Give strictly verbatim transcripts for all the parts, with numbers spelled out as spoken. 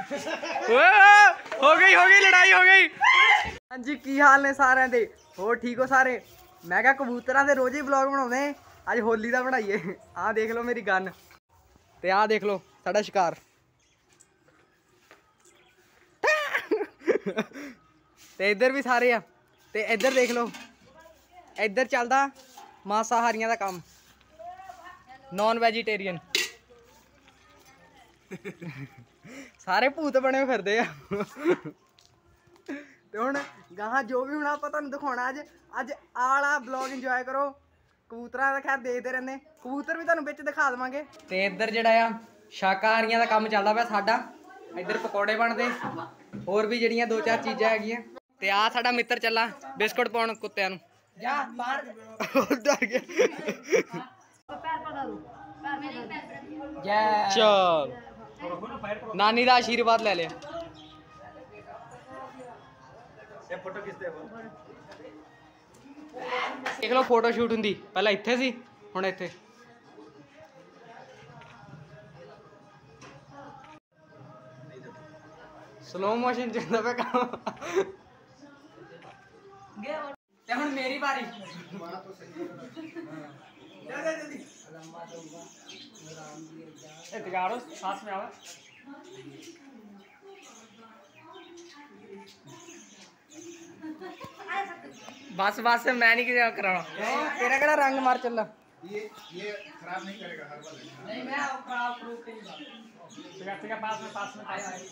हो गई हो गई लड़ाई हो गई। हाँ जी की हाल ने सारे दे हो ठीक हो सारे। मैं क्या कबूतरा से रोज ही ब्लॉग बनाने अज होली का बनाइए। आ देख लो मेरी गन ते आ देख लो साडा शिकार। ते इधर भी सारे आ ते इधर देख लो इधर चलदा मांसाहारियां दा काम नॉन वेजिटेरियन। सारे भूत बने फिरदे आ। ते हुण गाहां जो भी होना आपां तुहानूं दिखाउणा अज अज आला ब्लॉग इंजॉय करो। कबूतरां दा खैर देखदे रहिंदे कबूतर भी तुहानूं बिच दिखा देवांगे। ते इधर जिहड़ा आ शाकाहारियां दा काम चलदा पिया साडा। इधर पकौड़े बनदे होर भी जिहड़ियां दो चार चीज़ां हैगियां। ते आ साडा मित्र चला बिस्कुट पाउण कुत्तियां नूं। जा बाहर डर गया। चल नानी का आशीर्वाद ले लिया। देख लो फोटो शूट होंगी पहले इत्थे सी हुण इत्थे। स्लो मोशन चलदा पिया काम। ते हुण मेरी बारी। साथ में आवा बस बस मैं नहीं किसी कराना। तेरा केड़ा रंग मार चला। ये ये खराब नहीं करेगा हर बार। नहीं मैं खराब प्रूफ नहीं का पास में पास में आया है।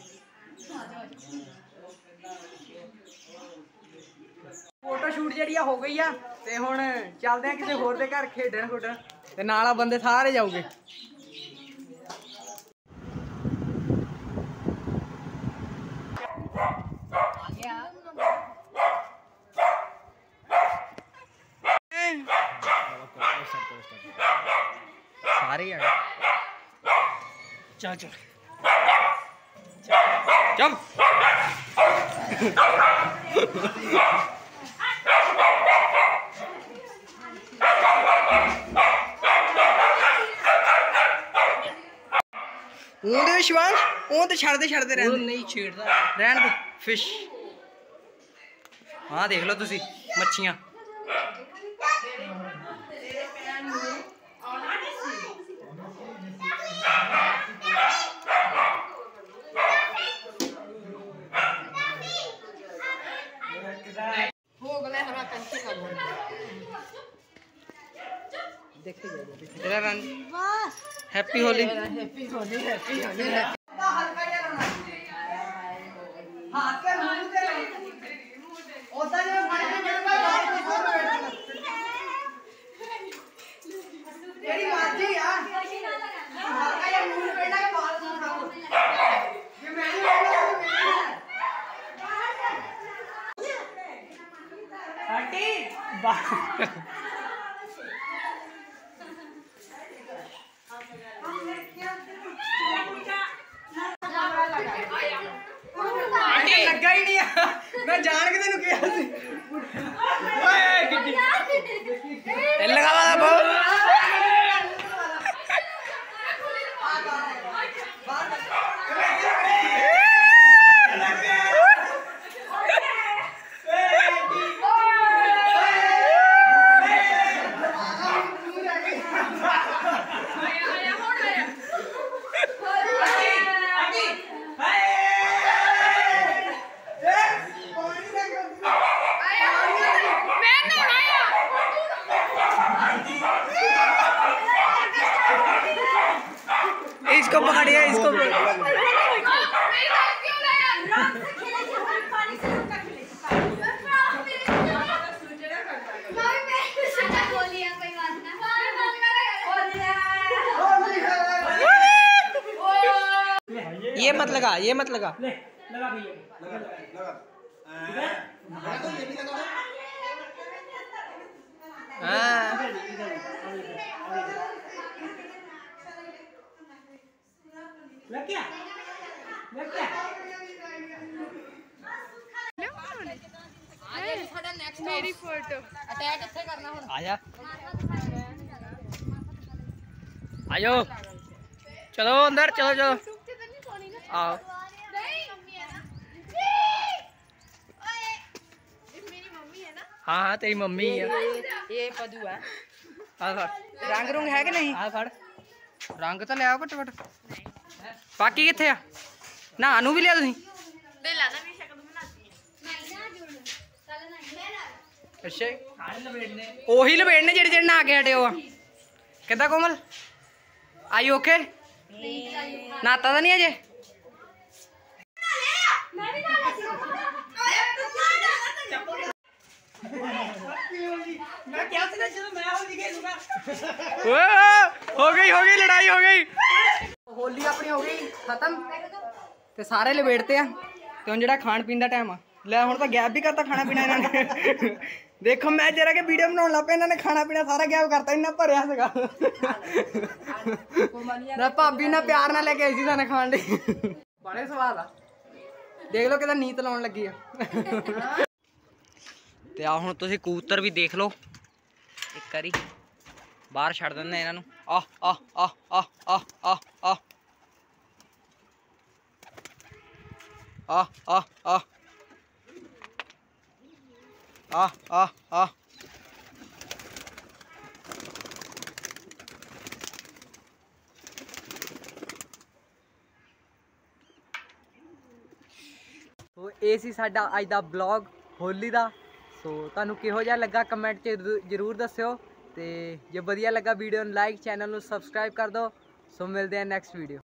फोटो शूट जी हो गई है ते हुण चलदे हैं किसी होर दे घर खेडण खुडण ते नाल बंदे सारे जाऊगे। सारे आ चल चल चल ऊँदे शिवांश ऊँ तो छड़ते छड़ते रहने नहीं छेड़ता रहन दे फिश। हाँ देख लो तुसी मच्छियाँ। तेरा रन happy Holi happy Holi happy Holi. लगा ही नहीं मैं जान के तेन किया लगा इसको पकड़िए इसको ये मत लगा ये मत लगा ले लगा भैया लगा लगा हां लग गया लग गया साडा नेक्स्ट मेरी फोटो अटैक ਇੱਥੇ करना ਹੁਣ आजा आयो चलो अंदर चलो चलो आओ हाँ हाँ तेरी मम्मी है। ये पदू है। रंग रुंग है कि नहीं? आ फड़ रंग तो लिया घट घट। बाकी किथे आ नहानू भी लिया तुसीं? अच्छा ओही लपेटने जेह्ड़े जेह्ड़े नहा के हटे हो। किद्दां कोमल आई ओके? नहाता तो नहीं अजे? हो गई हो गई लड़ाई हो गई। होली अपनी हो गई खत्म ते सारे लपेटते हैं ते हुण जेह्ड़ा खाण पीन दा टाइम आ ले हुण तां गैप भी करता खाना पीना इन्हां ने। देखो मैं जरा के वीडियो बनाउण लग पिया इन्हां ने खाना पीना सारा गैप करता इन्ना भरिया सीगा। ना भाभी ना प्यार नाल लेके आई सी साने खाण लई बड़े स्वाद आ। देख लो किदा नीत लाउण लगी आ। ते आ हुण तुसीं कबूतर भी देख लो एक बारी बाहर छड़ दिंदे इन्हां नूं। आ आ आ आ आ आ आ आ आ आ आ आ आ तो ये सी साडा अज दा ब्लॉग होली दा। सो तुहानू किहो जिहा लगा कमेंट च जरूर दस्सिओ ते जे वधिया लगा वीडियो नूं लाइक चैनल नूं सबसक्राइब कर दो। सो मिलते हैं नेक्स्ट वीडियो।